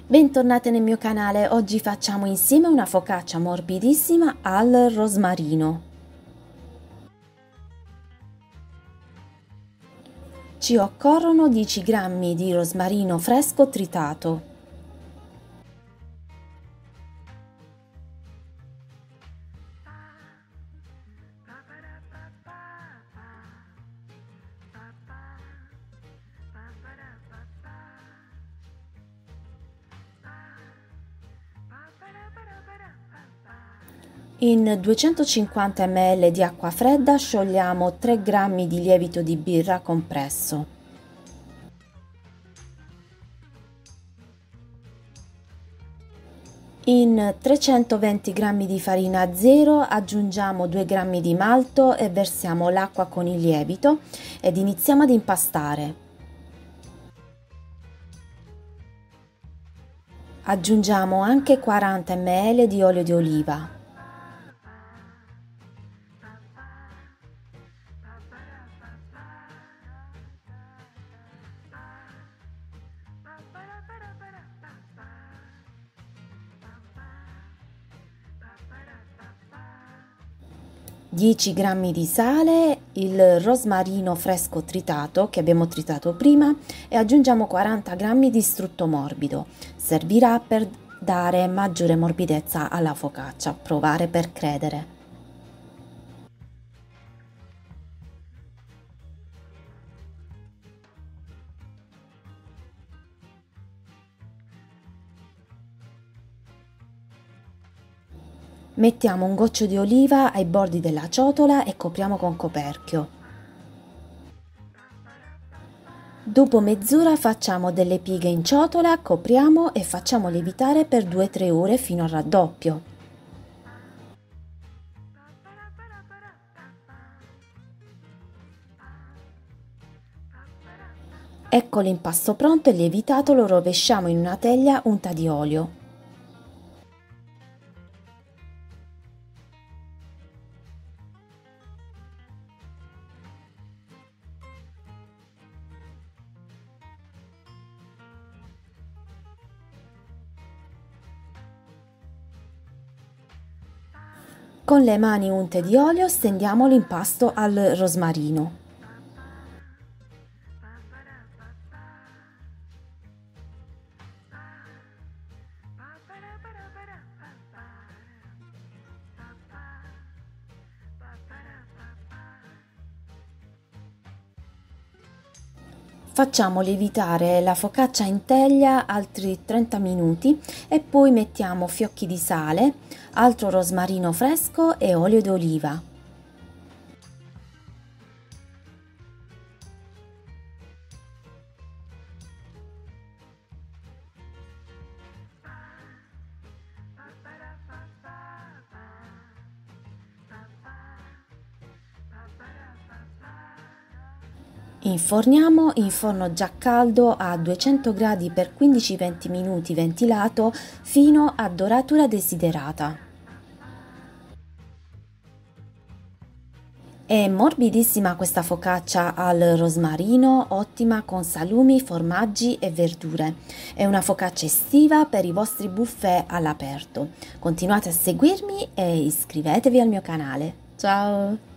Bentornate nel mio canale, oggi facciamo insieme una focaccia morbidissima al rosmarino. Ci occorrono 10 g di rosmarino fresco tritato. In 250 ml di acqua fredda sciogliamo 3 g di lievito di birra compresso. In 320 g di farina zero aggiungiamo 2 g di malto e versiamo l'acqua con il lievito ed iniziamo ad impastare. Aggiungiamo anche 40 ml di olio di oliva. Dieci g di sale, il rosmarino fresco tritato che abbiamo tritato prima e aggiungiamo 40 g di strutto morbido. Servirà per dare maggiore morbidezza alla focaccia. Provare per credere. Mettiamo un goccio di oliva ai bordi della ciotola e copriamo con coperchio. Dopo mezz'ora facciamo delle pieghe in ciotola, copriamo e facciamo lievitare per 2-3 ore fino al raddoppio. Ecco l'impasto pronto e lievitato, lo rovesciamo in una teglia unta di olio. Con le mani unte di olio stendiamo l'impasto al rosmarino. Facciamo lievitare la focaccia in teglia altri 30 minuti e poi mettiamo fiocchi di sale, altro rosmarino fresco e olio d'oliva. Inforniamo in forno già caldo a 200 gradi per 15-20 minuti ventilato fino a doratura desiderata. È morbidissima questa focaccia al rosmarino, ottima con salumi, formaggi e verdure. È una focaccia estiva per i vostri buffet all'aperto. Continuate a seguirmi e iscrivetevi al mio canale. Ciao!